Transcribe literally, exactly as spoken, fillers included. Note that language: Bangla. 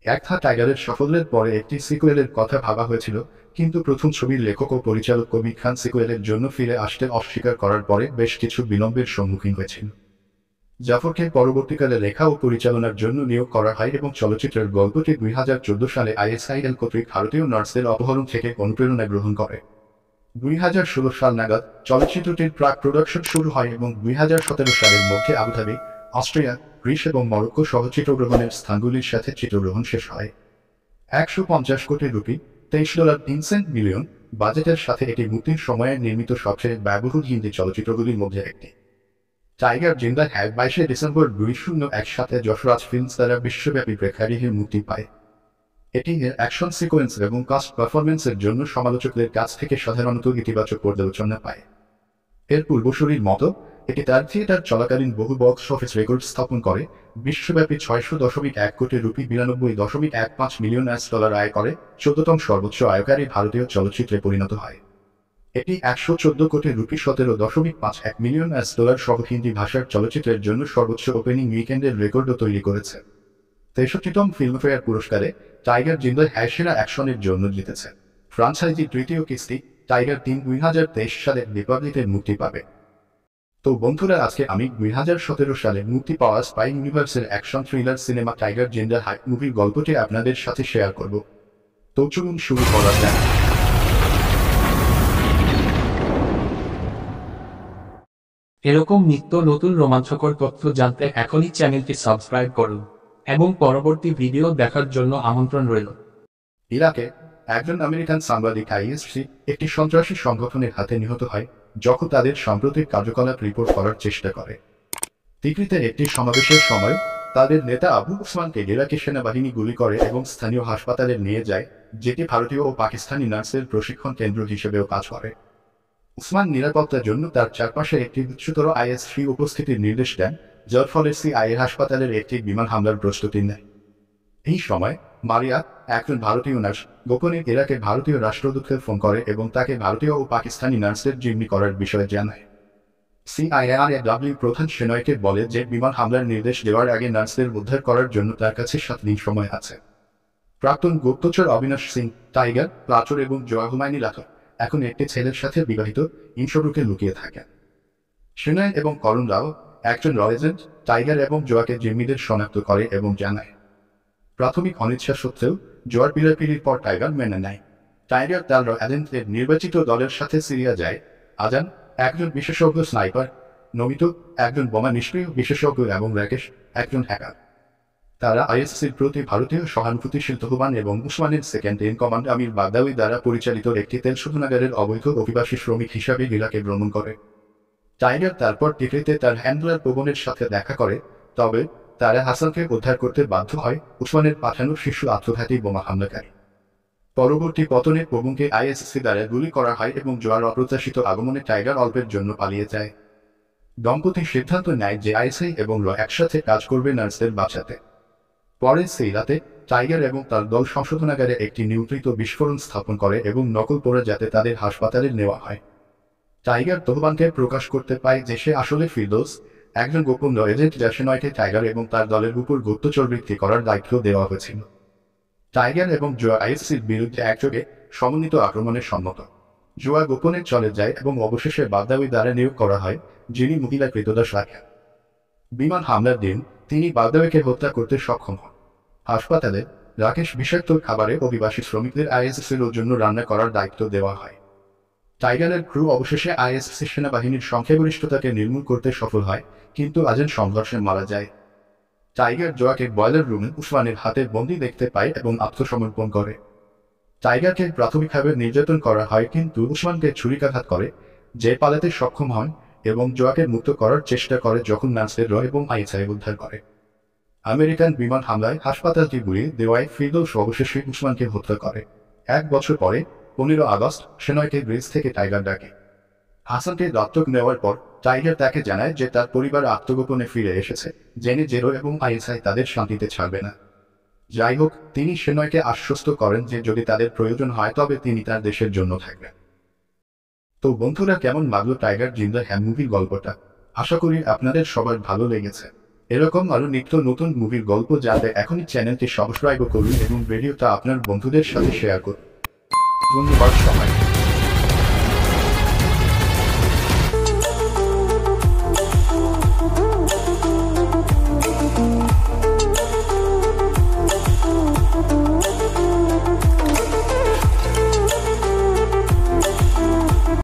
একটা টাইগারের সাফল্যের পরে একটি সিকুয়েলের কথা ভাবা হয়েছিল, কিন্তু প্রথম ছবির লেখক ও পরিচালক কবির খান সিকুয়েলের জন্য ফিরে আসতে অস্বীকার করার পরে বেশ কিছু বিলম্বের সম্মুখীন হয়েছিল। জাফরকে পরবর্তীকালে লেখা ও পরিচালনার জন্য নিয়োগ করা হয় এবং চলচ্চিত্রের গল্পটি দুই হাজার চোদ্দ সালে আইএসআইএল কর্তৃক ভারতীয় নার্সদের অপহরণ থেকে অনুপ্রেরণা গ্রহণ করে। দুই হাজার ষোলো সাল নাগাদ চলচ্চিত্রটির প্রাক প্রোডাকশন শুরু হয় এবং দুই হাজার সতেরো সালের মধ্যে আবুধাবি, অস্ট্রিয়া, গ্রিস এবং মরক্কো সহ চিত্রগ্রহণের স্থানগুলির সাথে চিত্রগ্রহণ শেষ হয়। একশো পঞ্চাশ কোটি রুপি তেইশ ডলার তিন সেন্ট মিলিয়ন বাজেটের সাথে এটি মুক্তির সময়ে নির্মিত সবচেয়ে ব্যয়বহুল হিন্দি চলচ্চিত্রগুলির মধ্যে একটি। টাইগার জিন্দা হ্যায় বাইশে ডিসেম্বর দুই শূন্য এক সাথে যশরাজ ফিল্মস দ্বারা বিশ্বব্যাপী প্রেক্ষাগৃহে মুক্তি পায়। এটি এর অ্যাকশন সিকোয়েন্স এবং কাস্ট পারফরমেন্সের জন্য সমালোচকদের কাছ থেকে সাধারণত ইতিবাচক পর্যালোচনা পায়। এর পূর্বসূরির মতো এটি তার থিয়েটার চলাকালীন বহু বক্স অফিস রেকর্ড স্থাপন করে, বিশ্বব্যাপী ছয়শো দশমিক এক কোটি রুপি বিরানব্বই দশমিক এক পাঁচ মিলিয়ন এস ডলার আয় করে চোদ্দতম সর্বোচ্চ আয়কারী ভারতীয় চলচ্চিত্রে পরিণত হয়। এটি একশো চোদ্দ কোটি রুপি সতেরো দশমিক পাঁচ এক মিলিয়ন এস ডলার সহ হিন্দি ভাষার চলচ্চিত্রের জন্য সর্বোচ্চ ওপেনিং উইকেন্ডের রেকর্ডও তৈরি করেছে। তেষট্টিতম ফিল্মফেয়ার পুরস্কারে টাইগার জিন্দা হ্যায় সেরা অ্যাকশনের জন্য জিতেছে। ফ্রাঞ্চাইজির তৃতীয় কিস্তি টাইগার তিন দুই হাজার তেইশ সালে রিপাবলিকে মুক্তি পাবে। তো বন্ধুরা, আজকে আমি দুই হাজার সতেরো সালে মুক্তি পাওয়া স্পাই ইউনিভার্সের action thriller cinema Tiger Zinda Hai মুভির গল্পটি আপনাদের সাথে শেয়ার করব। তো চলুন শুরু করা যাক। এরকম নিত্য নতুন রোমাঞ্চকর তথ্য জানতে এখনই চ্যানেলটি সাবস্ক্রাইব করুন এবং পরবর্তী ভিডিও দেখার জন্য আমন্ত্রণ রইল। ইরাকে একজন আমেরিকান সাংবাদিক আইএসসি একটি সন্ত্রাসী সংগঠনের হাতে নিহত হয় যখন তাদের সাম্প্রতিক কার্যকলাপ রিপোর্ট করার চেষ্টা করে। তিকরিতের একটি সমাবেশের সময় তাদের নেতা আবু উসমানকে ইরাকি সেনাবাহিনী গুলি করে এবং স্থানীয় হাসপাতালে নিয়ে যায়, যেটি ভারতীয় ও পাকিস্তানি নার্সের প্রশিক্ষণ কেন্দ্র হিসেবেও কাজ করে। উসমান নিরাপত্তার জন্য তার চারপাশে একটি উচ্চতর আইএসসি উপস্থিতির নির্দেশ দেন, যার ফলে সিআইএ হাসপাতালের একটি বিমান হামলার প্রস্তুতি নেয়। এই সময় মারিয়া, একজন ভারতীয় নার্স, গোপনে ইরাকে ভারতীয় রাষ্ট্রদূতকে ফোন করে এবং তাকে ভারতীয় ও পাকিস্তানি নার্সদের জিম্মি করার বিষয়ে জানায়। সিআইএআরএডব্লিউ প্রধান সেনয়কে বলে যে বিমান হামলার নির্দেশ দেওয়ার আগে নার্সদের উদ্ধার করার জন্য তার কাছে সাত দিন সময় আছে। প্রাক্তন গুপ্তচর অবিনাশ সিং, টাইগার, প্লাচর এবং জয়া হুমায়ুনি রাথোর এখন একটি ছেলের সাথে বিবাহিত ইনশোরুকে লুকিয়ে থাকেন। সেনয় এবং করণ রাও, একজন র এজেন্ট, টাইগার এবং জয়াকে জিম্মিদের শনাক্ত করে এবং জানায়। প্রাথমিক অনিচ্ছা সত্ত্বেও জোয়ার পিড়াপিড়ির পর টাইগার মেনে নেয়। টাইগার তার র এজেন্টদের নির্বাচিত দলের সাথে সিরিয়া যায়। আজান, একজন বিশেষজ্ঞ স্নাইপার, নমিত, একজন বোমা নিষ্ক্রিয় বিশেষজ্ঞ এবং রাকেশ, একজন হ্যাকার। তারা আইএসসির প্রতি ভারতীয় সহানুভূতিশীল তহবান এবং উসমানের second in command Amir Baghdawi দ্বারা পরিচালিত একটি তেল শোধনাগারের অবৈধ অভিবাসী শ্রমিক হিসাবে ইরাকে ভ্রমণ করে। টাইগার তারপর টিকরিতে তার হ্যান্ডলার পবনের সাথে দেখা করে, তবে তারা হাসানকে উদ্ধার করতে বাধ্য হয় উসমানের পাঠানো শিশু আত্মঘাতী বোমা হামলাকারী। পরবর্তী পতনে পবনকে আইএসসি দ্বারা গুলি করা হয় এবং জোয়ার অপ্রত্যাশিত আগমনে টাইগার অল্পের জন্য পালিয়ে যায়। দম্পতি সিদ্ধান্ত নেয় যে আইএসআই এবং র একসাথে কাজ করবে নার্সদের বাঁচাতে। পরে সেই রাতে টাইগার এবং তার দল সংশোধনাগারে একটি নিয়ন্ত্রিত বিস্ফোরণ স্থাপন করে এবং নকল করে যাতে তাদের হাসপাতালে নেওয়া হয়। টাইগার তহবানকে প্রকাশ করতে পায় যে সে আসলে ফিরদৌস, একজন গোপন র এজেন্ট, যা সেনয়কে টাইগার এবং তার দলের উপর গুপ্তচর বৃত্তি করার দায়িত্ব দেওয়া হয়েছিল। টাইগার এবং জোয়া আইএসসির বিরুদ্ধে একযোগে সমন্বিত আক্রমণে সম্মত। জোয়া গোপনে চলে যায় এবং অবশেষে বাগদাওয়ি দ্বারা নিয়োগ করা হয়, যিনি মহিলা কৃতদাস রাখেন। বিমান হামলার দিন তিনি বাগদাওয়িকে হত্যা করতে সক্ষম হন। হাসপাতালে রাকেশ বিষাক্ত খাবারে অভিবাসী শ্রমিকদের আইএসসির জন্য রান্না করার দায়িত্ব দেওয়া হয়। টাইগারের ক্রু অবশেষে আইএসসি সেনাবাহিনীর সংখ্যাগরিষ্ঠতাকে নির্মূল করতে সফল হয়, কিন্তু আজান সংঘর্ষে মারা যায়। টাইগার জোয়াকে বয়লার রুমে উসমানের হাতে বন্দি দেখতে পায় এবং আত্মসমর্পণ করে। টাইগারকে প্রাথমিকভাবে নির্যাতন করা হয়, কিন্তু উসমানকে ছুরিকাঘাত করে, যে পালাতে সক্ষম হয় এবং জোয়াকে মুক্ত করার চেষ্টা করে যখন নার্সদের র এবং আইএসআই উদ্ধার করে। আমেরিকান বিমান হামলায় হাসপাতালটি গুলিয়ে দেওয়ায় ফিরদৌস অবশেষে উসমানকে হত্যা করে। এক বছর পরে পনেরো আগস্ট সেনয়কে গ্রিস থেকে টাইগার ডাকে। হাসানকে দত্তক নেওয়ার পর টাইগার তাকে জানায় যে তার পরিবার আত্মগোপনে ফিরে এসেছে, জেনে যে র এবং আইএসআই তাদের শান্তিতে ছাড়বে না। যাই হোক, তিনি সেনয়কে আশ্বস্ত করেন যে যদি তাদের প্রয়োজন হয় তবে তিনি তার দেশের জন্য থাকবেন। তো বন্ধুরা, কেমন লাগলো টাইগার জিন্দা হ্যায় মুভির গল্পটা? আশা করি আপনাদের সবার ভালো লেগেছে। এরকম আরো নিত্য নতুন মুভির গল্প জানতে এখনই চ্যানেলটি সাবস্ক্রাইব করুন এবং ভিডিওটা আপনার বন্ধুদের সাথে শেয়ার করুন। ধন্যবাদ সবাই।